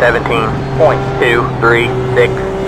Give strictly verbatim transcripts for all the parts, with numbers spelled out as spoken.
seventeen point two three six.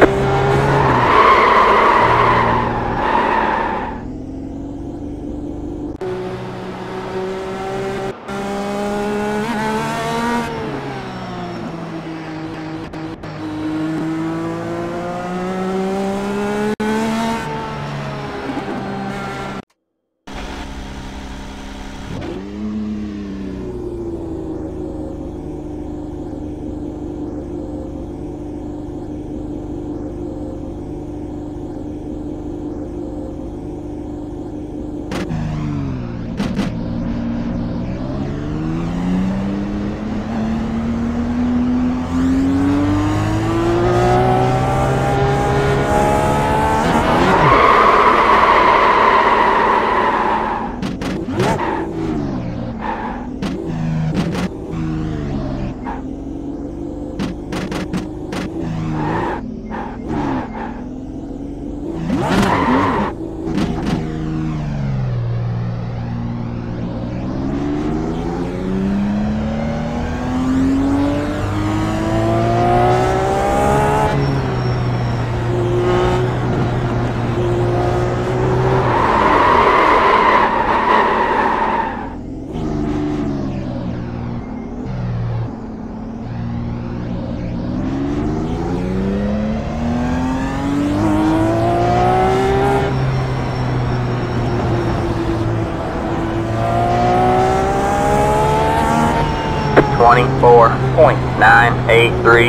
twenty-four point nine eight three.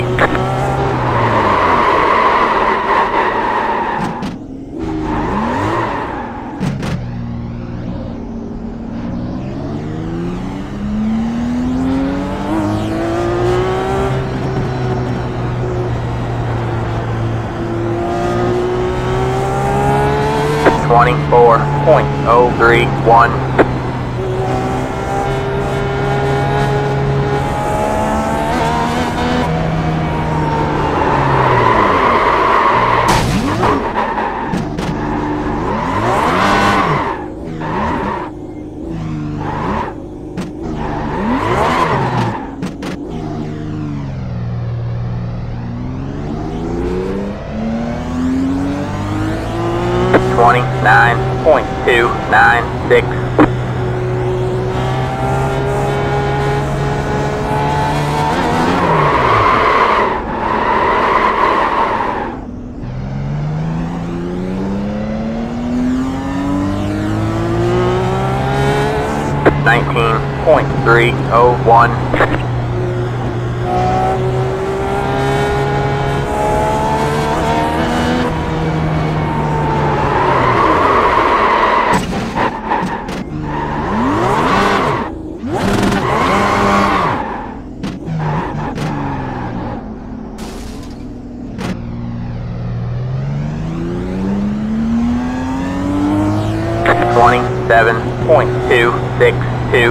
twenty-four point oh three one. twenty-nine point two nine six. nineteen point three oh one. twenty-seven point two six two.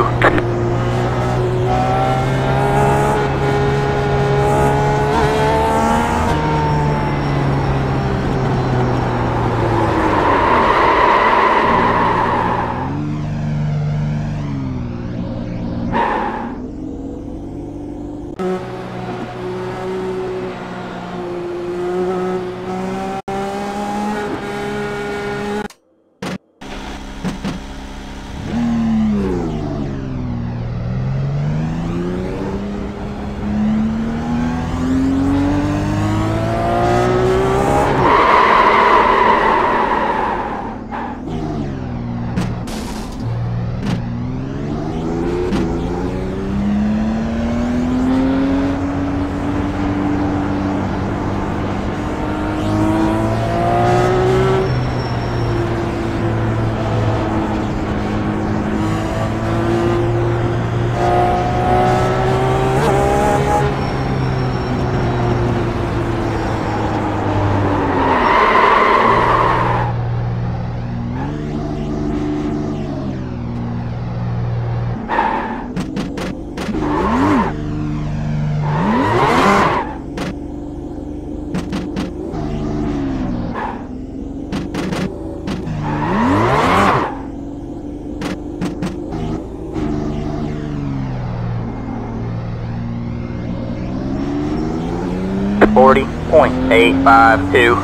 forty point eight five two.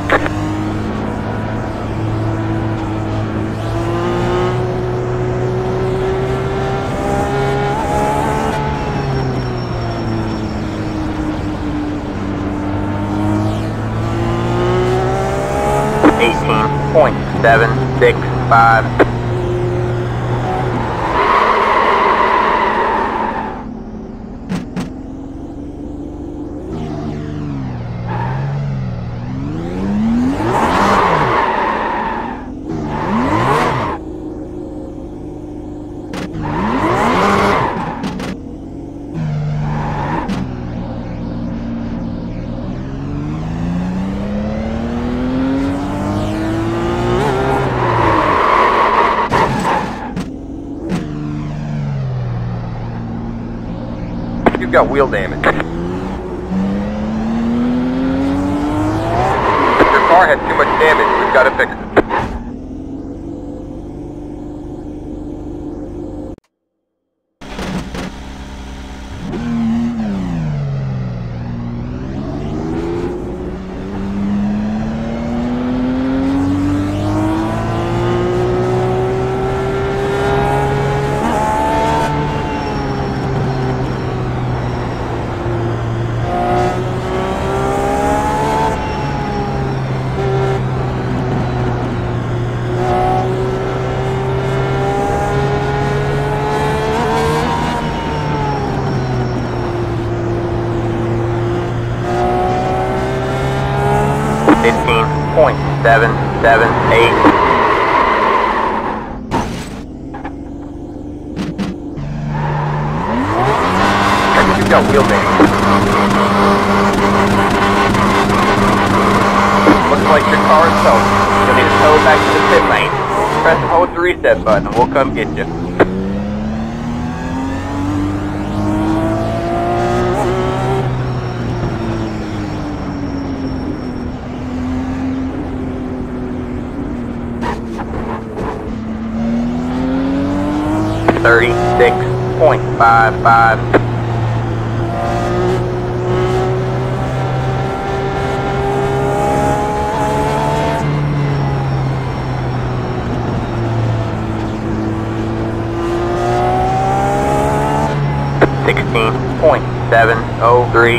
eighteen point seven six five. You've got wheel damage. Your car has too much damage. We've got to fix it. fifteen point seven seven eight. You've got wheel damage. Looks like your car is towed. You'll need to tow it back to the pit lane. Press and hold the reset button and we'll come get you. thirty-six point five five. sixteen point seven oh three.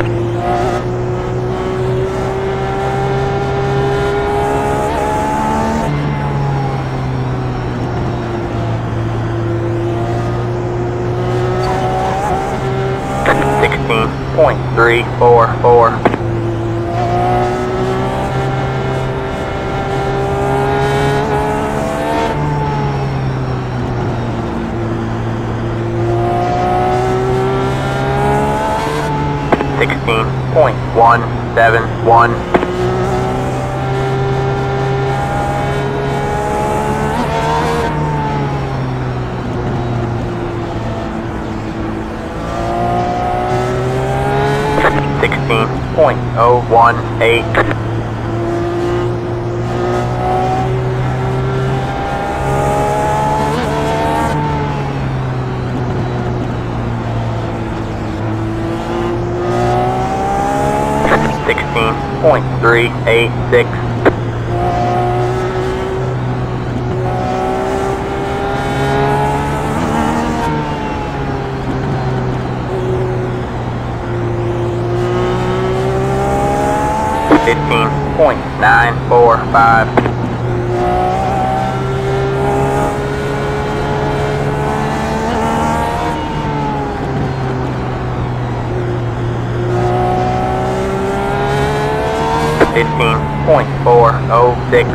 sixteen point three four four. sixteen point one seven one. sixteen point oh one eight. sixteen point three eight six. fifteen point nine four five. fifteen point four oh six.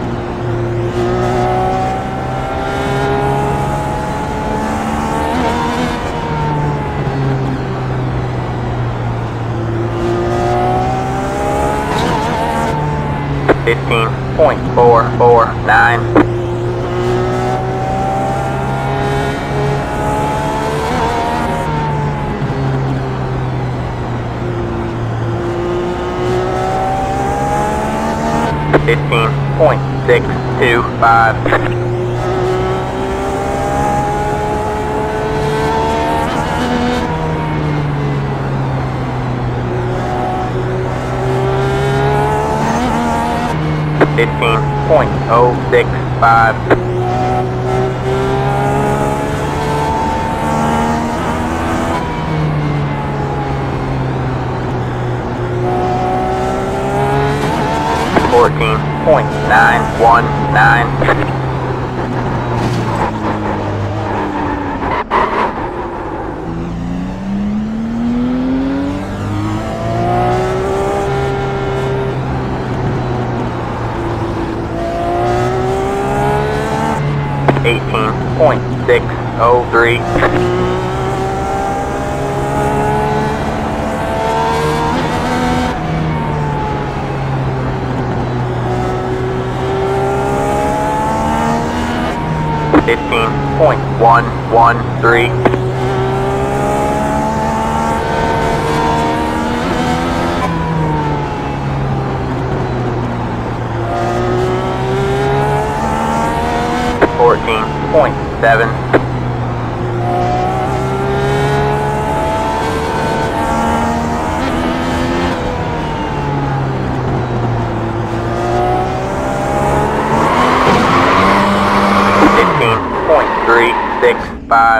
fifteen point four four nine. fifteen point six two five. point oh six five. fourteen point nine one nine. eighteen point six oh three. fifteen point one one three. fourteen point seven. fifteen point three six five.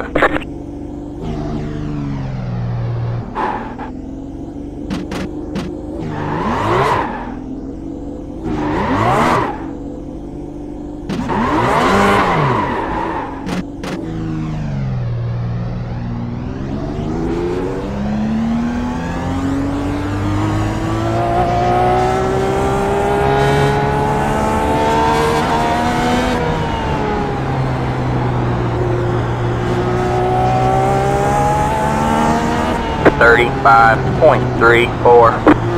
thirty-five point three four.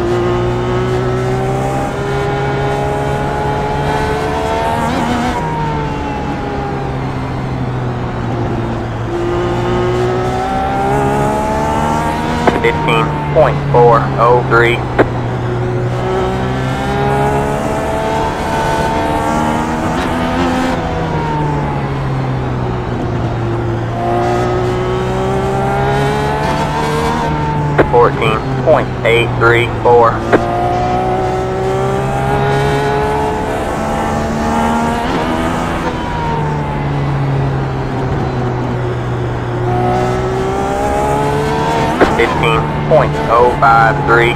fifteen point four oh three. fourteen point eight three four. fifteen point oh five three.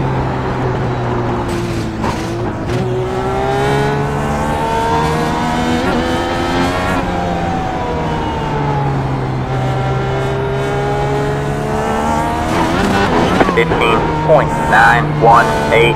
fifteen point nine one eight.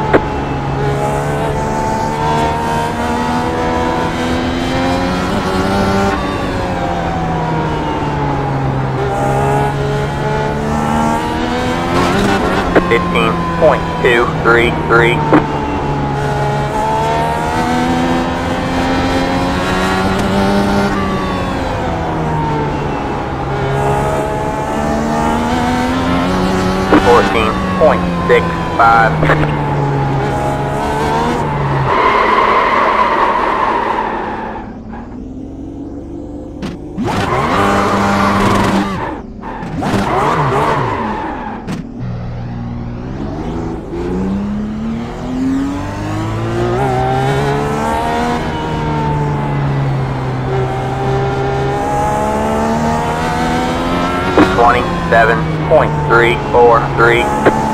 fifteen point two three three. fourteen point six five. twenty-seven point three four three.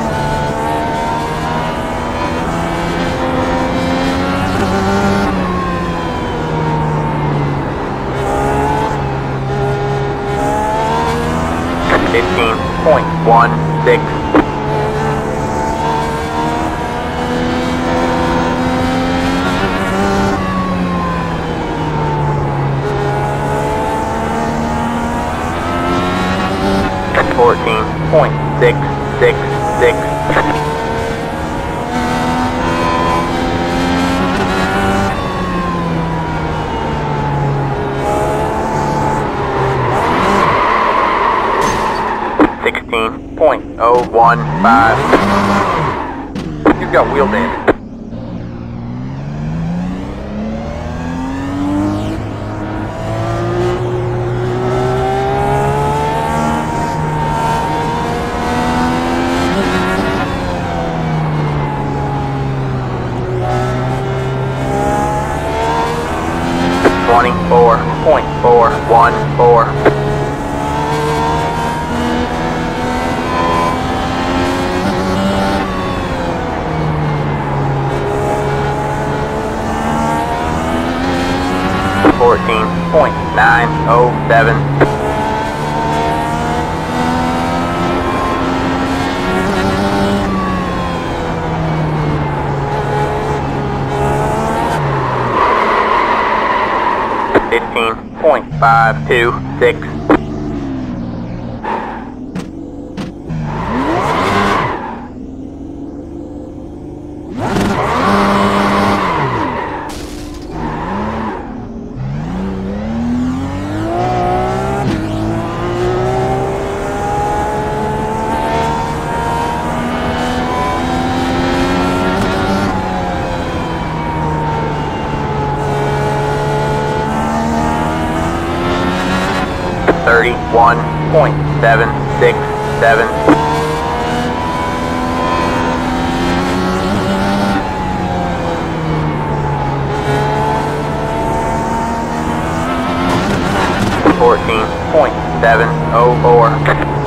fifteen point one six. fourteen point six six six. sixteen point oh one five. You've got wheel damage. four point four one four. Fourteen point nine oh seven. Fifteen point five two six. Thirty-one point seven six seven. Fourteen point seven oh four.